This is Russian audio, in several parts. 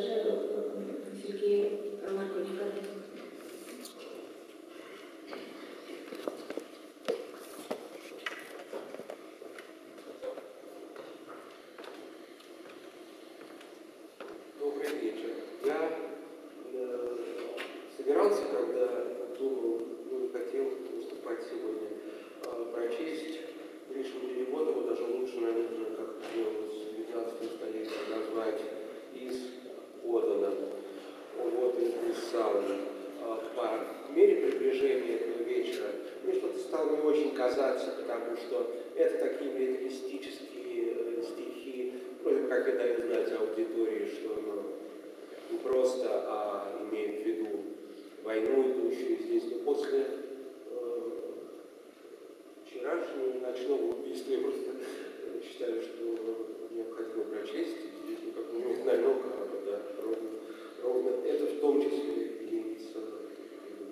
дошедł Сергей Маркович Карлов. Добрый вечер. Я собирался, когда думал, хотел выступать сегодня, прочесть Гришину Переводову, даже лучше, наверное, как делалось в 19 столетии, назвать из Одана. Вот и написал. По мере приближения этого вечера мне что-то стало не очень казаться, потому что это такие лирические стихи, вроде как я даю знать аудитории, что оно не просто, а имеет в виду войну, идущую здесь. Но после вчерашнего ночного убийства я просто считаю, что необходимо прочесть. Здесь никакого не намека, да, ровно это в том числе имеется в виду.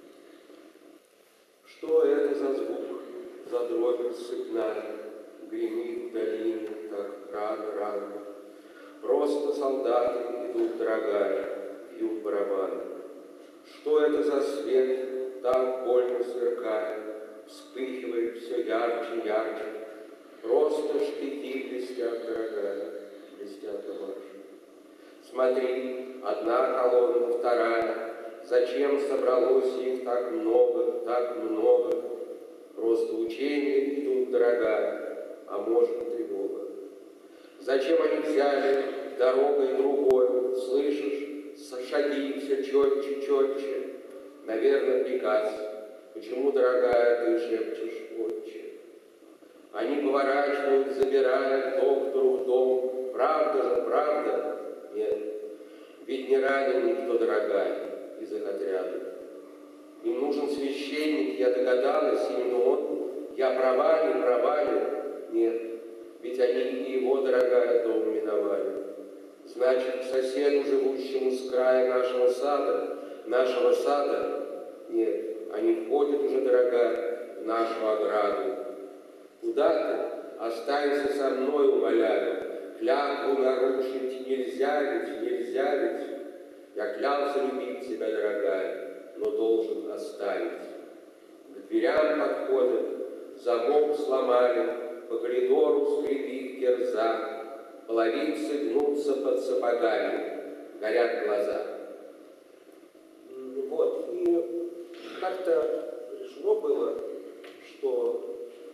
Что это за звук, за дробь сыпная, гремит в долине так рано-рано? Просто солдаты идут, дорогая, бьют барабаны. Что это за свет, так больно сверкая, вспыхивает все ярче, ярче? Просто штыки блестят, дорогая, блестят на марше. Смотри, одна колонна, вторая, зачем собралось их так много, так много? Просто учения идут, дорогая, а может тревога. Зачем они взяли дорогой другой, слышишь, шаги все четче, четче? Наверное, приказ. Почему, дорогая, ты шепчешь отче? Они поворачивают, забирая к доктору в дом. Правда же, правда? Нет. Ведь не ранен никто, дорогая, из их отряда. Им нужен священник, я догадалась, именно он. Я права, не права ли? Нет. Ведь они и его, дорогая, дом миновали. Значит, к соседу, живущему с края нашего сада, нет, они входят уже, дорогая, в нашу ограду. Куда ты? Останься со мной, умоляю. Клятву нарушить нельзя ведь. Я клялся любить тебя, дорогая, но должен оставить. К дверям подходят, замок сломали, по коридору скрипит кирза, половицы гнутся под сапогами, горят глаза. Вот, и как-то решено было, что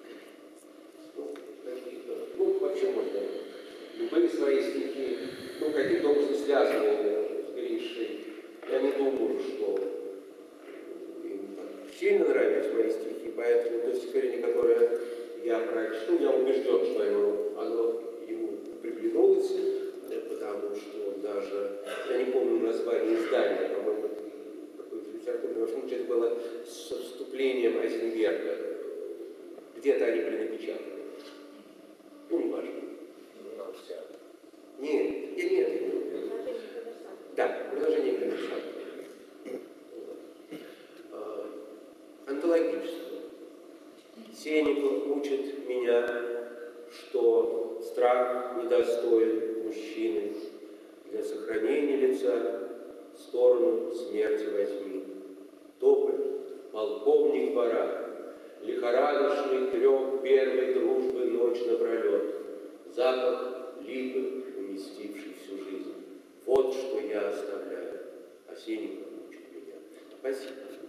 вообще можно любые свои стихи, каким-то образом связанные с Гришей. Я не думаю, что им сильно нравились мои стихи, поэтому то стихотворение, которое я прочту, я убежден, что оно ему приглянулось, потому что даже, я не помню название издания, по-моему, какой-то литературный, во всяком случае, это было с вступлением Айзенберга. Где-то они были напечатаны. Не важно. Нет. Да, предложение коммерсанта. Онтологическое. Сенников учит меня, что страх недостоин мужчины. Для сохранения лица сторону смерти возьми. Тополь, полковник двора, лихорадочный трёх первой дружбы ночь напролёт, запах липы, уместивший всю жизнь. Вот что я оставляю. А Сенников учит меня. Спасибо.